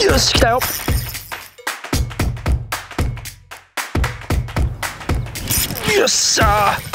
よし、来たよ。よっしゃー。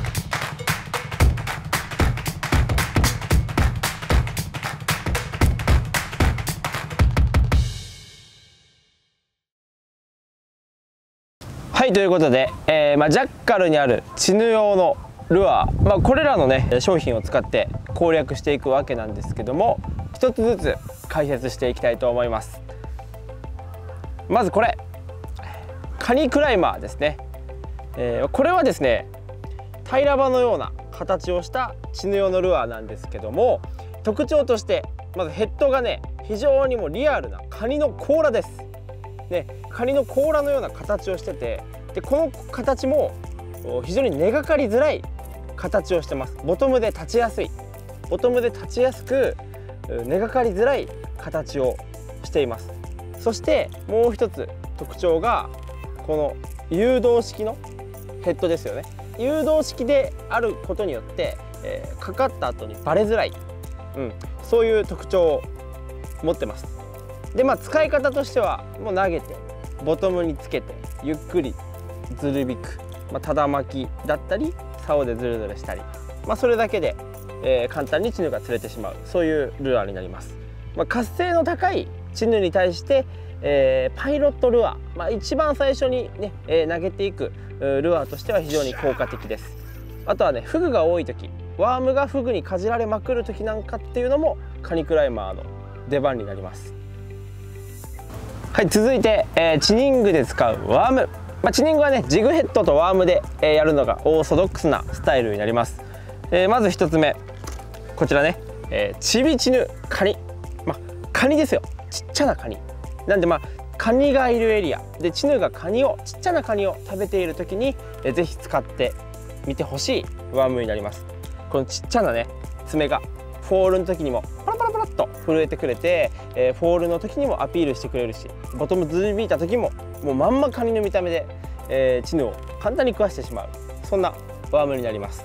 はい、ということで、ジャッカルにあるチヌ用のルアー、これらのね商品を使って攻略していくわけなんですけども、一つずつ解説していきたいと思います。まずこれカニクライマーですね。これはですね平ら刃のような形をしたチヌ用のルアーなんですけども、特徴としてまずヘッドがね非常にもリアルなカニの甲羅です。カニの甲羅のような形をしてて、でこの形も非常に根がかりづらい形をしてます。ボトムで立ちやすい、ボトムで立ちやすく根がかりづらい形をしています。そしてもう一つ特徴がこの誘導式のヘッドですよね。誘導式であることによって、かかった後にバレづらい、そういう特徴を持ってます。で使い方としてはもう投げてボトムにつけてゆっくりずる引く、ただ巻きだったり竿でずるずるしたり、それだけで、簡単にチヌが釣れてしまう、そういうルアーになります。活性の高いチヌに対して、パイロットルアー、一番最初にね、投げていくルアーとしては非常に効果的です。あとはねフグが多い時、ワームがフグにかじられまくる時なんかっていうのもカニクライマーの出番になります。はい、続いて、チニングで使うワーム。チニングはねジグヘッドとワームで、やるのがオーソドックスなスタイルになります。まず1つ目こちらね、チビチヌカニ、カニですよ。ちっちゃなカニなんでカニがいるエリアでチヌがちっちゃなカニを食べている時に、ぜひ使ってみてほしいワームになります。このちっちゃなね爪がフォールの時にもパラパラパラっと震えてくれて、フォールの時にもアピールしてくれるし、ボトムずり引いた時ももうまんまカニの見た目で、チヌを簡単に食わしてしまう、そんなワームになります。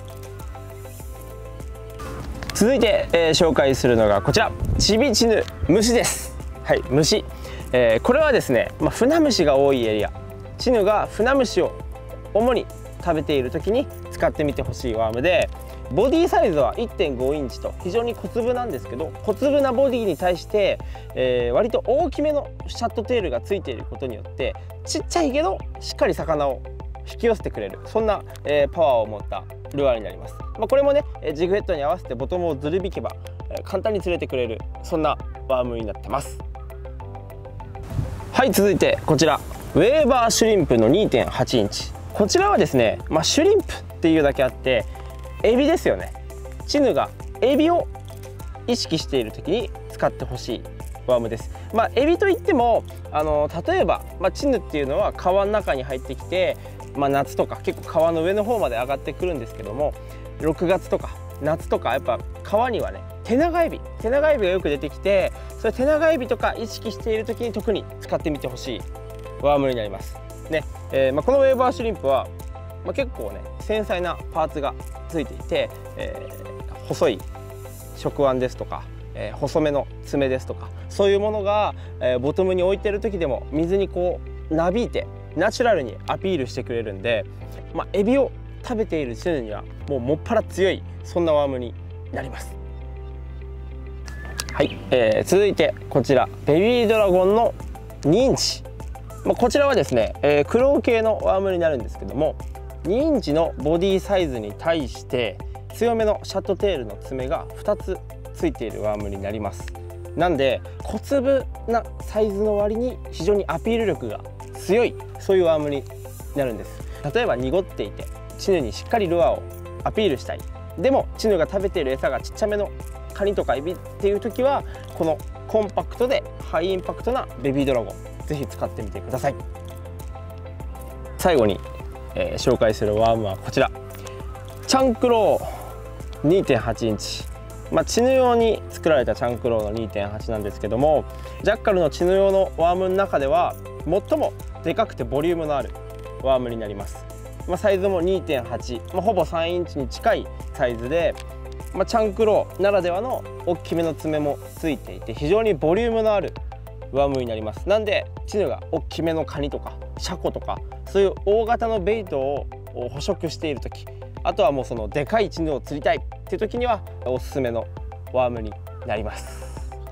続いて、紹介するのがこちらチビチヌ虫です。はい、虫、これはですね、フナムシが多いエリア、チヌがフナムシを主に食べている時に使ってみてほしいワームで、ボディサイズは 1.5 インチと非常に小粒なんですけど、小粒なボディに対して、割と大きめのシャットテールがついていることによってちっちゃいけどしっかり魚を引き寄せてくれる、そんな、パワーを持ったルアーになります。これもねジグヘッドに合わせてボトムをずる引けば、簡単に釣れてくれる、そんなワームになってます。はい、続いてこちらウェーバーシュリンプの 2.8 インチ。こちらはですね、シュリンプっていうだけあってエビですよね。チヌがエビを意識している時に使ってほしいワームです。エビといっても例えば、チヌっていうのは川の中に入ってきて、夏とか結構川の上の方まで上がってくるんですけども、6月とか夏とかやっぱ川にはねテナガエビがよく出てきて、それテナガエビとか意識している時に特に使ってみてほしいワームになりますね。このウェーバーシュリンプは、結構ね繊細なパーツがついていて、細い触腕ですとか、細めの爪ですとか、そういうものが、ボトムに置いてる時でも水にこうなびいてナチュラルにアピールしてくれるんで、エビを食べているチヌにはもっぱら強い、そんなワームになります。はい、続いてこちらベビードラゴンの2インチ。こちらはですね、クロウ系のワームになるんですけども、2インチのボディサイズに対して強めのシャットテールの爪が2つついているワームになります。なんで小粒なサイズの割に非常にアピール力が強い、そういうワームになるんです。例えば濁っていてチヌにしっかりルアーをアピールしたい、でもチヌが食べている餌がちっちゃめのカニとかエビっていう時は、このコンパクトでハイインパクトなベビードラゴンぜひ使ってみてください。最後に、紹介するワームはこちらチャンクロー 2.8 インチ。チヌ用に作られたチャンクローの 2.8 なんですけども、ジャッカルのチヌ用のワームの中では最もでかくてボリュームのあるワームになります。サイズも 2.8、ほぼ3インチに近いサイズで、チャンクローならではの大きめの爪もついていて非常にボリュームのあるワームになります。なんでチヌが大きめのカニとかシャコとかそういう大型のベイトを捕食している時、あとはもうそのでかいチヌを釣りたいっていう時にはおすすめのワームになります。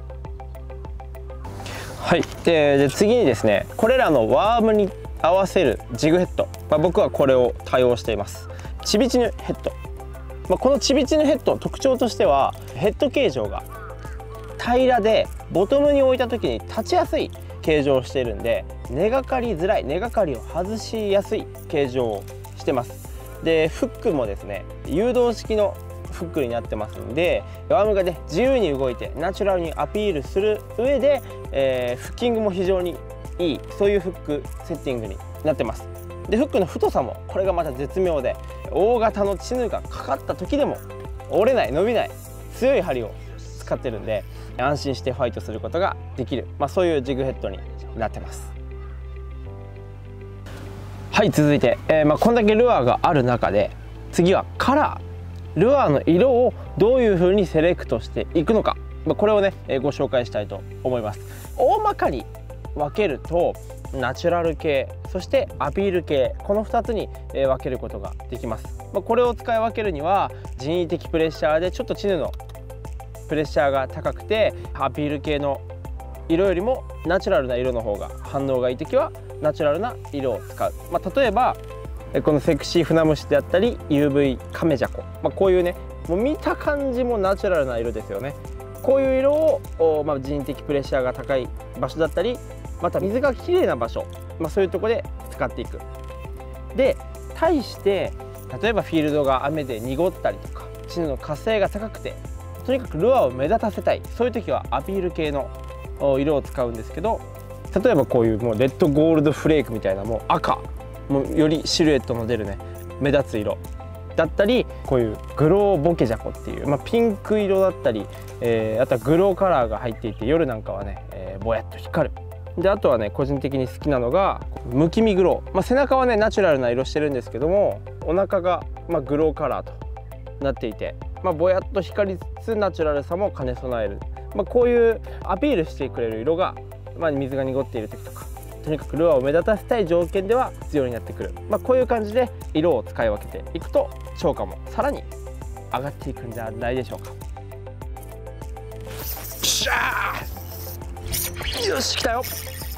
はい、で次にですね、これらのワームに合わせるジグヘッド、僕はこれを多用しています。チビチヌヘッド、このチビチヌヘッド特徴としてはヘッド形状が平らでボトムに置いた時に立ちやすい形状をしているんで、根がかりづらい、根がかりを外しやすい形状をしてます。でフックもですね誘導式のフックになってますんで、ワームがね自由に動いてナチュラルにアピールする上で、フッキングも非常にいい、そういうフックセッティングになってます。でフックの太さもこれがまた絶妙で、大型のチヌがかかった時でも折れない、伸びない強い針を使ってるんで安心してファイトすることができる、そういうジグヘッドになってます。はい、続いて、こんだけルアーがある中で次はカラー、ルアーの色をどういう風にセレクトしていくのか、これをねご紹介したいと思います。大まかに分けるとナチュラル系、そしてアピール系、この2つに分けることができます。これを使い分けるには人為的プレッシャーでちょっとチヌのプレッシャーが高くてアピール系の色よりもナチュラルな色の方が反応がいい時はナチュラルな色を使う。例えばこのセクシーフナムシであったり UV カメジャコ、こういうねもう見た感じもナチュラルな色ですよね。こういう色を人為的プレッシャーが高い場所だったり、また水がきれいな場所、そういうところで使っていく。で対して例えばフィールドが雨で濁ったりとかチヌの活性が高くてとにかくルアーを目立たせたい、そういう時はアピール系の色を使うんですけど、例えばこういうもうレッドゴールドフレークみたいなもう赤、もうよりシルエットの出るね目立つ色だったり、こういうグローボケジャコっていう、ピンク色だったり、あとはグローカラーが入っていて夜なんかはね、ぼやっと光る。であとはね個人的に好きなのがむきみグロー、背中はねナチュラルな色してるんですけども、お腹がグローカラーとなっていて、ぼやっと光りつつナチュラルさも兼ね備える、こういうアピールしてくれる色が、水が濁っている時とかとにかくルアーを目立たせたい条件では必要になってくる、こういう感じで色を使い分けていくと超過もさらに上がっていくんじゃないでしょうか。しゃー、よし来たよ。